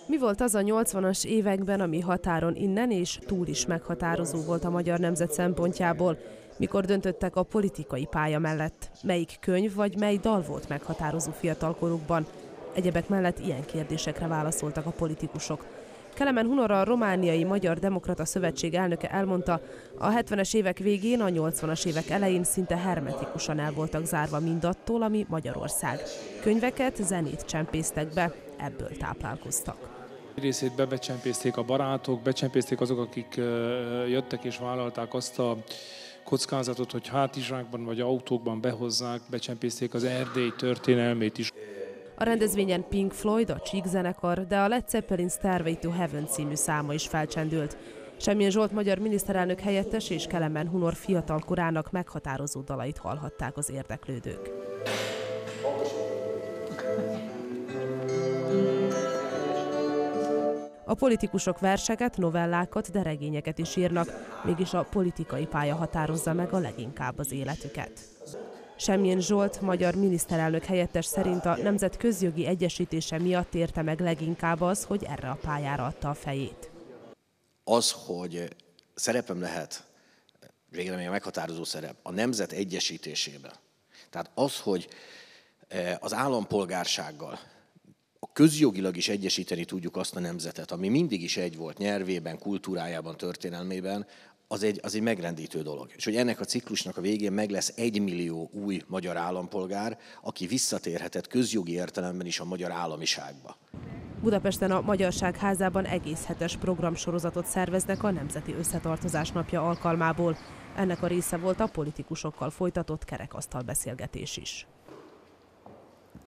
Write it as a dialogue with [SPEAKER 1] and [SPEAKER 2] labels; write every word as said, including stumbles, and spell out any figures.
[SPEAKER 1] Mi volt az a nyolcvanas években, ami határon innen és túl is meghatározó volt a magyar nemzet szempontjából? Mikor döntöttek a politikai pálya mellett? Melyik könyv vagy mely dal volt meghatározó fiatalkorukban? Egyebek mellett ilyen kérdésekre válaszoltak a politikusok. Kelemen Hunor, a Romániai Magyar Demokrata Szövetség elnöke elmondta, a hetvenes évek végén, a nyolcvanas évek elején szinte hermetikusan el voltak zárva mindattól, ami Magyarország. Könyveket, zenét csempésztek be, ebből táplálkoztak.
[SPEAKER 2] Részét bebecsempészték a barátok, becsempészték azok, akik jöttek és vállalták azt a kockázatot, hogy hátizsákban vagy autókban behozzák, becsempészték az Erdély történelmét is.
[SPEAKER 1] A rendezvényen Pink Floyd, a Chic zenekar, de a Led Zeppelin Stairway to Heaven című száma is felcsendült. Semmilyen Zsolt magyar miniszterelnök helyettes és Kelemen Hunor fiatalkorának meghatározó dalait hallhatták az érdeklődők. A politikusok verseket, novellákat, de regényeket is írnak, mégis a politikai pálya határozza meg a leginkább az életüket. Semmilyen Zsolt magyar miniszterelnök helyettes szerint a nemzet közjogi egyesítése miatt érte meg leginkább az, hogy erre a pályára adta a fejét.
[SPEAKER 3] Az, hogy szerepem lehet, végre a meghatározó szerep, a nemzet egyesítésében. Tehát az, hogy az állampolgársággal, a közjogilag is egyesíteni tudjuk azt a nemzetet, ami mindig is egy volt nyelvében, kultúrájában, történelmében, az egy, az egy megrendítő dolog. És hogy ennek a ciklusnak a végén meg lesz egy millió új magyar állampolgár, aki visszatérhetett közjogi értelemben is a magyar államiságba.
[SPEAKER 1] Budapesten a Magyarság Házában egész hetes programsorozatot szerveznek a Nemzeti Összetartozás napja alkalmából. Ennek a része volt a politikusokkal folytatott kerekasztal beszélgetés is.